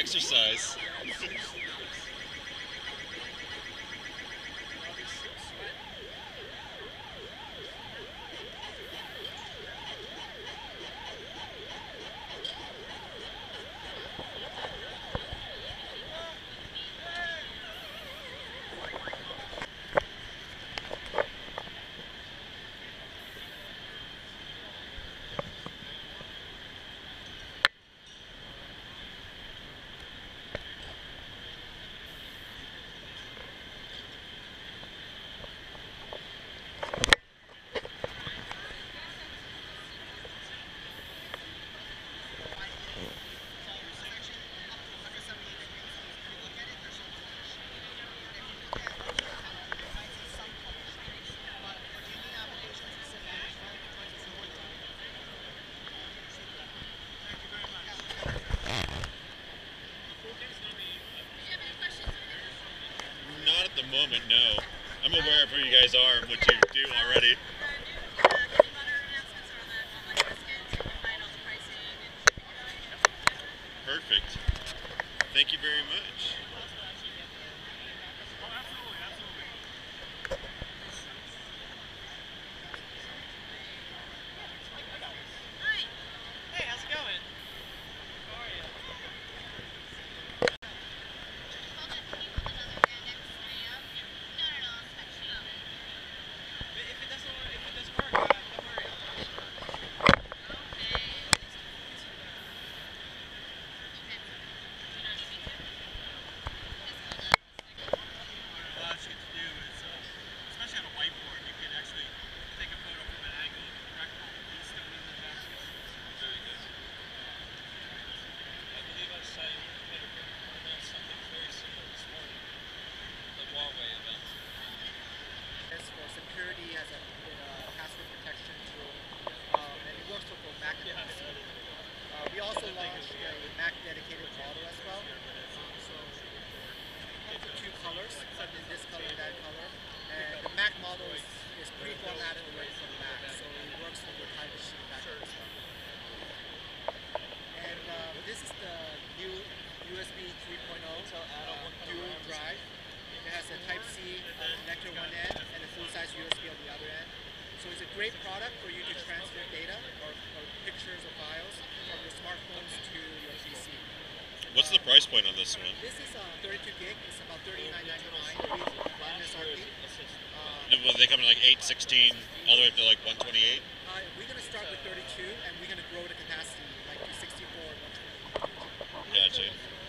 exercise. Not at the moment, no. I'm aware of who you guys are and what you do already. Perfect. Thank you very much. Hey, how's it going? How are you? If it doesn't work, don't worry. What you to do is, especially on a whiteboard, you can actually take a photo from an angle and correct all the stone in the baskets. Very good. I believe I saw you made something very similar this morning, the Huawei event. This for security as a password protection tool, and it works for both Mac and PC. We also launched a Mac dedicated model as well. So we have two colors, some in this color and that color. And the Mac model is pre-formatted already for the Mac, so it works for your Time Machine Mac as well. And this is the new USB 3.0 dual drive. It has a Type-C connector one end and a full-size USB on the other end. So it's a great product for you to transfer data or pictures or files from your smartphones to your PC. What's the price point on this one? This is 32 gig. It's about $39.99 MSRP. Will they come in like 8, 16, all the way up to like 128? We're going to start with 32 and we're going to grow the capacity like to 64 or 128. Gotcha.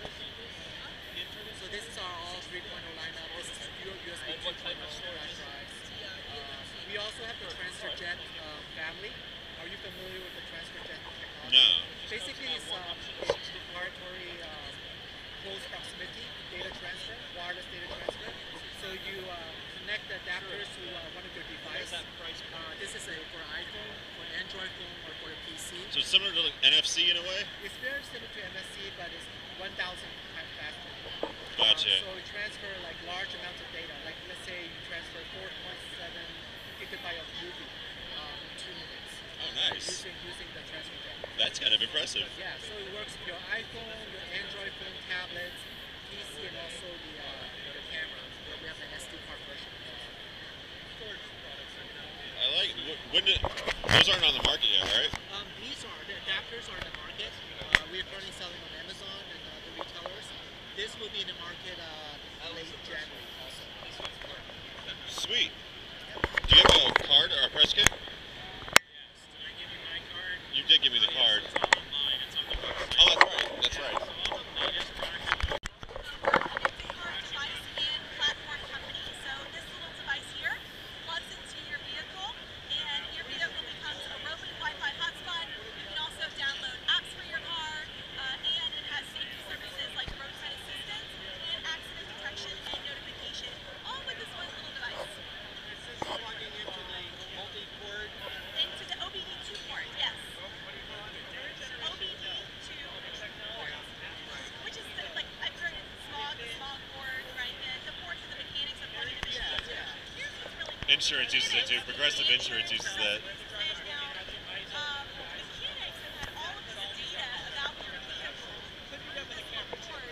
So this is our all 3.0 lineup. This is pure USB 2.0 flash drives. We also have the TransferJet family. Are you familiar with the TransferJet technology? No. Basically, it's proprietary close proximity data transfer, wireless data transfer. So you connect the adapters to one of your devices. This is for iPhone, for Android phone, or for a PC. So it's similar to like NFC in a way? It's very similar to MSC, but it's 1,000 times faster. Gotcha. So we transfer like large amounts of data. Like let's say you transfer 4.7 gigabyte of movie in 2 minutes. Oh, nice. Using the TransferJet. That's kind of impressive. Yeah, so it works with your iPhone, your Android phone, tablets, PC, and also the camera. Where we have the SD card version. I like. Those aren't on the market yet, right? These are the adapters are in the market. We are currently selling on Amazon and other retailers. This will be in the market late January also. Sweet. Do you have a card or a press kit? Yes. Did I give you my card? You did give me the card. It's all online. It's on the website. Oh, that's right. That's right. So all the latest products. Device and platform company. So this little device here plugs into your vehicle, and your vehicle becomes a roving Wi-Fi hotspot. You can also download apps for your car, and it has safety services like roadside assistance and accident detection and notification, all with this one little device. Is this plugging into the multi-port? Into the OBD2 port, yes. OBD2 port, which is like I've heard it's smog port, right? The port for the mechanics of running the machine. Here's what's really cool. Insurance uses it too. Progressive Insurance uses that. Mechanics have had all of this data about your vehicle through this little port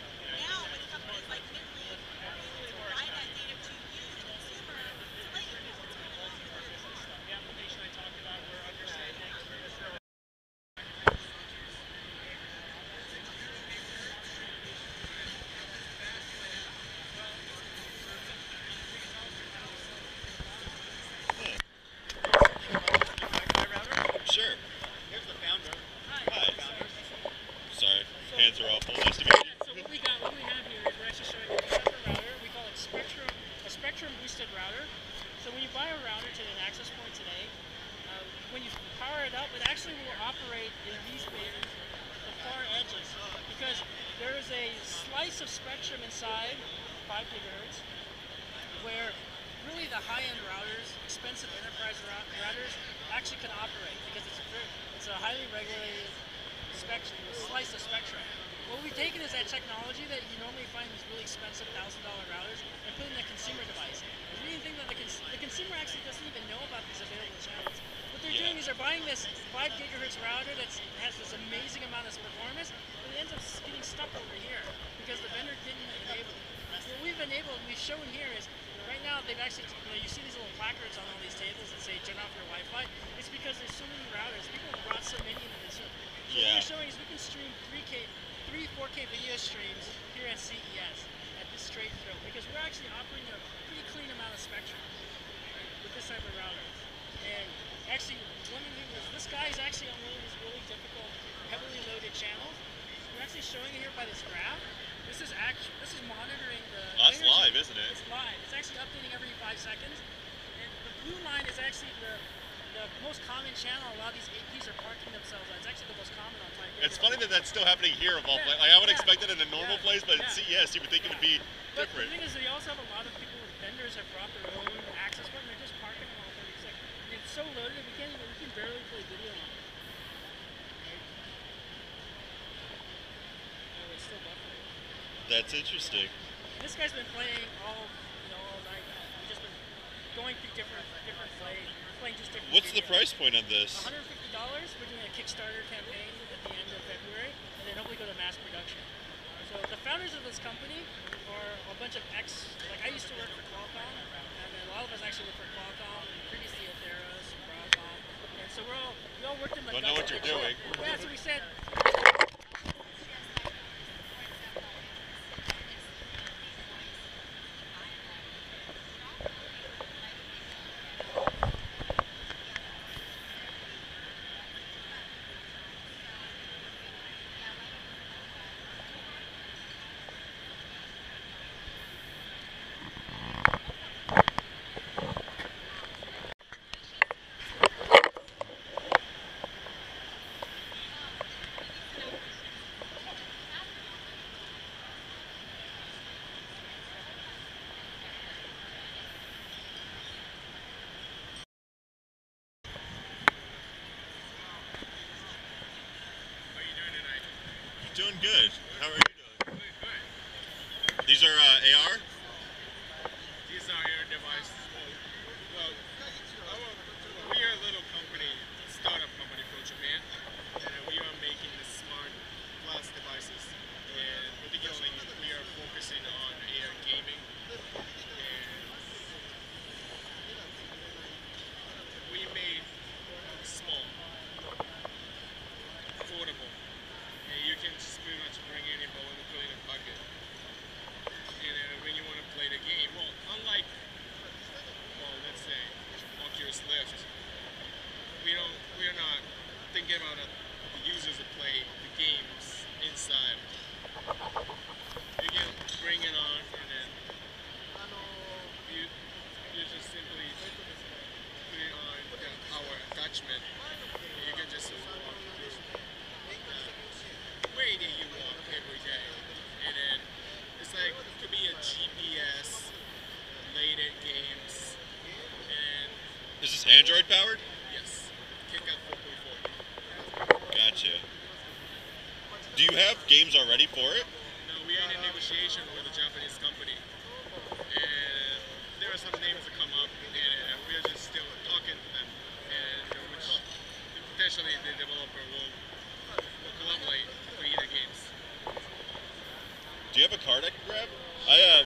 a Spectrum boosted router. So when you buy a router to an access point today, when you power it up, it actually will operate in these bands, the far edges, because there is a slice of spectrum inside 5 gigahertz where really the high-end routers, expensive enterprise routers, actually can operate because it's a highly regulated spectrum, slice of spectrum. What we've taken is that technology that you normally find in these really expensive $1,000 routers and put it in a consumer device. We didn't think that the consumer actually doesn't even know about these available channels. What they're doing is they're buying this 5 gigahertz router that has this amazing amount of performance, but it ends up getting stuck over here because the vendor didn't enable it. What we've enabled, and we've shown here is, right now they've actually, you see these little placards on all these tables that say turn off your Wi-Fi. It's because there's so many routers. People have brought so many into this room. So what we're showing is we can stream 4K video streams here at CES at this straight throw because we're actually operating a pretty clean amount of spectrum with this type of router. And actually, one of the things is this guy is actually on one of these really difficult, heavily loaded channels. We're actually showing it here by this graph. This is monitoring the That's energy. live, isn't it? It's live. It's actually updating every 5 seconds. And the blue line is actually the most common channel. A lot of these APs are parking themselves on. It's actually the most common on 5 gigahertz. It's funny that that's still happening here of all places. Like, I would expect it in a normal place, but at CES you would think it would be But different. the thing is, they also have a lot of people, vendors have brought their own access point, and they're just parking them all 30 seconds. And it's so loaded that we can barely play video on it. Oh, it's still buffering. That's interesting. And this guy's been playing all night. We've just been going through different plays, playing just different. What's the price point on this? $150. We're doing a Kickstarter campaign at the end of February, and then hopefully go to mass production. So the founders of this company are a bunch of like I used to work for Qualcomm, and then a lot of us actually work for Qualcomm, and previously at Theros, Broadcom, and so we all worked in Don't know what you're doing. Yeah, so we said. Doing good. How are you doing? Good. These are AR? These are your devices. Well, we are a little company, startup company from Japan, and we are making the smart glass devices. And particularly, we are focusing on AR gaming. And we made small, affordable. And you can just pretty much bring it in, but when you put it in a pocket. And when you want to play the game, well, unlike, let's say, Oculus Rift, we're not thinking about the users to play the games inside. You can bring it on, and then you just simply put it on the power attachment, and you can just walk through way that you walk every day. And then it's like it could be a GPS related games. And Is this Android powered? yes, Kickout 4.4. Gotcha. Do you have games already for it? No, we are in a negotiation with a Japanese company. And there are some names that come up, and we are just still talking to them. And which potentially the developer will collaborate to create the games. Do you have a card I can grab?